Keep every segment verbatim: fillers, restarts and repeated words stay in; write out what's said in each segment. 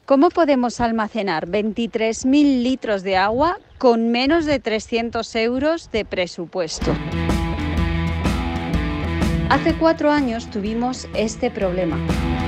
¿Cómo podemos almacenar veintitrés mil litros de agua con menos de trescientos euros de presupuesto? Hace cuatro años tuvimos este problema.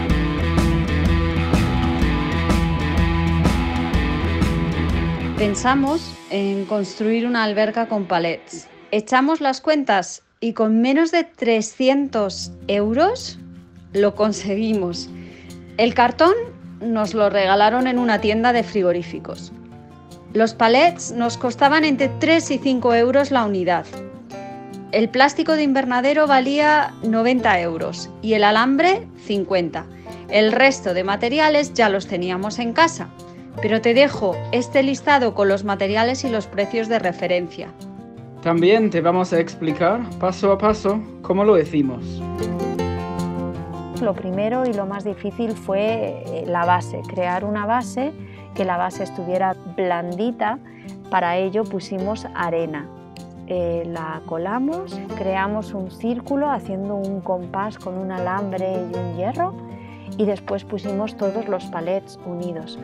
Pensamos en construir una alberca con palets. Echamos las cuentas y con menos de trescientos euros lo conseguimos. El cartón nos lo regalaron en una tienda de frigoríficos. Los palets nos costaban entre tres y cinco euros la unidad. El plástico de invernadero valía noventa euros y el alambre cincuenta. El resto de materiales ya los teníamos en casa, pero te dejo este listado con los materiales y los precios de referencia. También te vamos a explicar paso a paso cómo lo hicimos. Lo primero y lo más difícil fue la base, crear una base, que la base estuviera blandita. Para ello pusimos arena. Eh, la colamos, creamos un círculo haciendo un compás con un alambre y un hierro y después pusimos todos los palets unidos.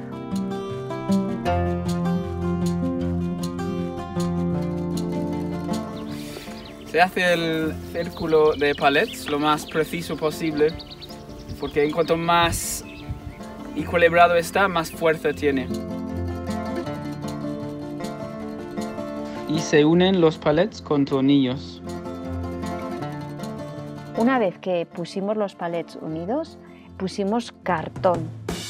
Se hace el círculo de palets lo más preciso posible, porque en cuanto más equilibrado está, más fuerza tiene. Y se unen los palets con tornillos. Una vez que pusimos los palets unidos, pusimos cartón.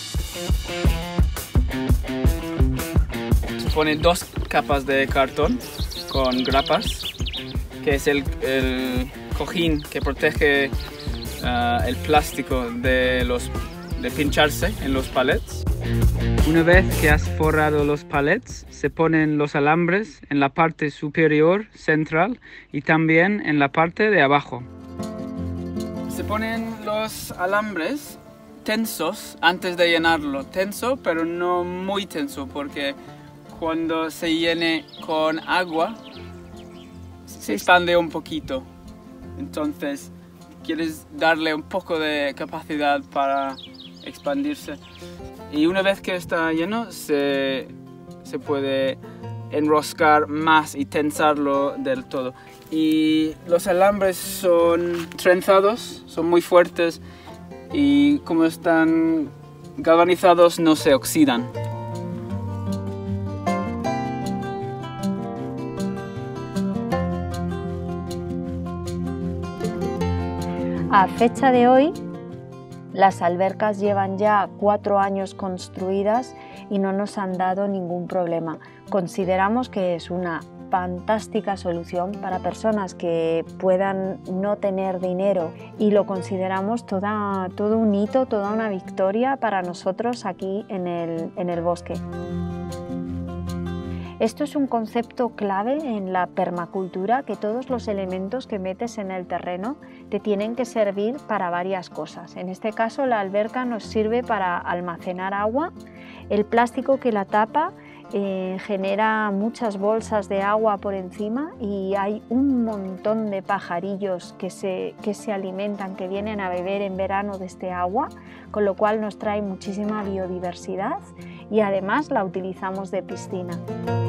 Se ponen dos capas de cartón con grapas, que es el, el cojín que protege uh, el plástico de, los, de pincharse en los palets. Una vez que has forrado los palets, se ponen los alambres en la parte superior central y también en la parte de abajo. Se ponen los alambres tensos antes de llenarlo. Tenso, pero no muy tenso, porque cuando se llene con agua se expande un poquito. Entonces quieres darle un poco de capacidad para expandirse. Y una vez que está lleno, se, se puede enroscar más y tensarlo del todo. Y los alambres son trenzados, son muy fuertes y como están galvanizados no se oxidan. A fecha de hoy, las albercas llevan ya cuatro años construidas y no nos han dado ningún problema. Consideramos que es una fantástica solución para personas que puedan no tener dinero y lo consideramos toda, todo un hito, toda una victoria para nosotros aquí en el, en el bosque. Esto es un concepto clave en la permacultura, que todos los elementos que metes en el terreno te tienen que servir para varias cosas. En este caso, la alberca nos sirve para almacenar agua. El plástico que la tapa eh, genera muchas bolsas de agua por encima y hay un montón de pajarillos que se, que se alimentan, que vienen a beber en verano de este agua, con lo cual nos trae muchísima biodiversidad y además la utilizamos de piscina.